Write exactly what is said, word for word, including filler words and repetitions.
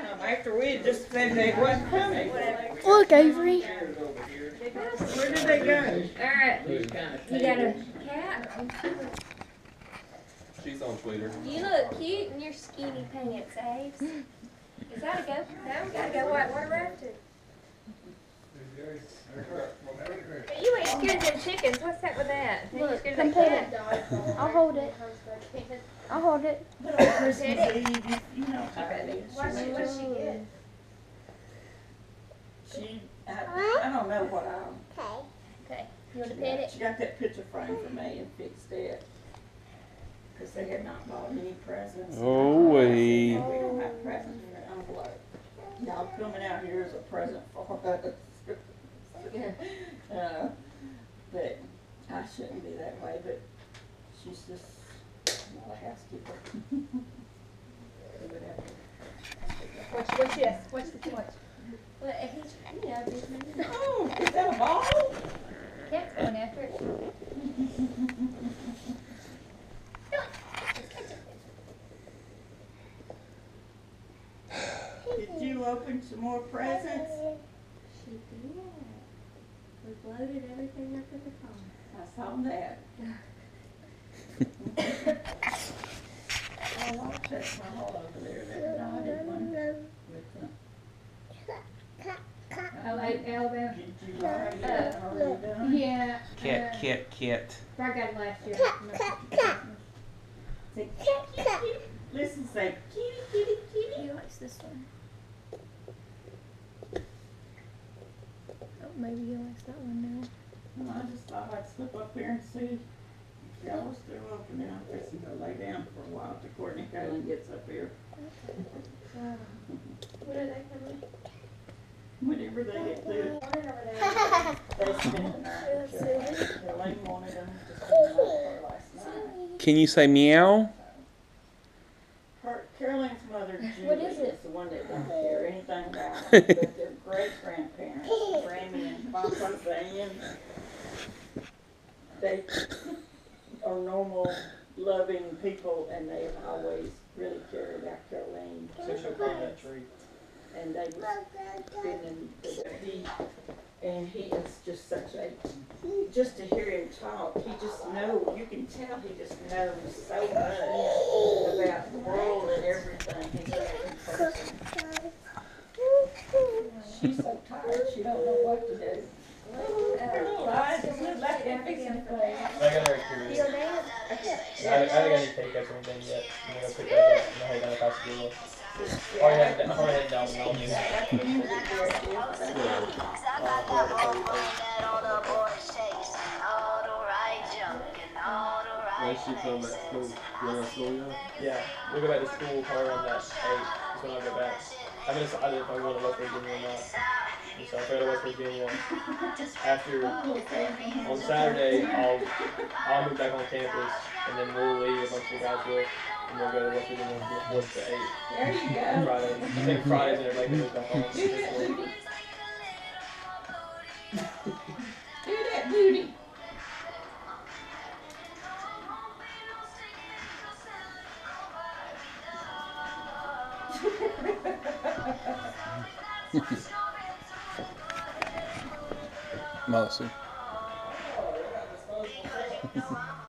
Um, after we had just said they wasn't coming. Look, Avery. Where did they go? Alright, you got a cat? She's on Twitter. You look cute in your skinny pants, Aves. Is that a go? No, we gotta go white water rafting. But you ain't scared of them chickens. What's up with that? You Look, scared come of that pet cat? it. I'll hold it. I'll hold it. Christmas Eve, you know how it is. What'd she, what'd she get? She, I, I don't know what I. Okay. You want to She pet got, it? she got that picture frame for me and fixed it. Cause they had not bought any presents. Oh, I said, wait. "No, we don't have presents in the envelope. Y'all coming out here as a present for us." uh, but I shouldn't be that way, but she's just not a housekeeper. What's, what's this? What's the what? Well, he's, you know, business. Oh, is that a ball? Cat's going after it. Did you open some more presents? She did. We loaded everything up in the car. I saw that. Oh, I'll check my hole over there, that dotted one with the. Oh, Alabama. Did you buy that already done? Yeah. Cat, cat, cat. I got it last year. Say kitty, kitty. Listen, say kitty, kitty, kitty. He likes this one. Oh, maybe he likes that one now. Well, I just thought I'd slip up here and see if y'all was still open. Then I'm fixing to lay down for a while till Courtney Kaylin gets up here. What are they coming? Whenever they get through, they spend the night. Kaylin wanted them to spend the night for last night. Can you say meow? Her, Caroline's mother, Julie, What is is it? the one that don't care anything about them, but their great-grandparents, Grammy and Papa Van, they are normal, loving people, and they always really cared about Caroline. So she'll climb that tree. And they was spending the he, and he is just such a, just to hear him talk, he just knows, you can tell he just knows so much about the world and everything. He's such a good person. She's so tired, she don't know what to do. Oh, I just look like they're fixing for I got her curious. Feel dance? I, I haven't got any take-ups or anything yet. I'm gonna go pick those up and head down to Pascagoula. Or head down, or head down to Melbourne. When she come back to school, you going to school yet? Yeah, we'll go back to school probably around that eight. That's when I'll go back. I haven't decided if I'm going to West Virginia or not. And so if I go to West Virginia, after, on Saturday, I'll, I'll move back on campus, and then we'll leave, a bunch of the guys will, and we'll go to West Virginia from four to eight. There you go. Friday. I think Fridays and everybody can move back on. Do that booty. Do that booty. Melissa.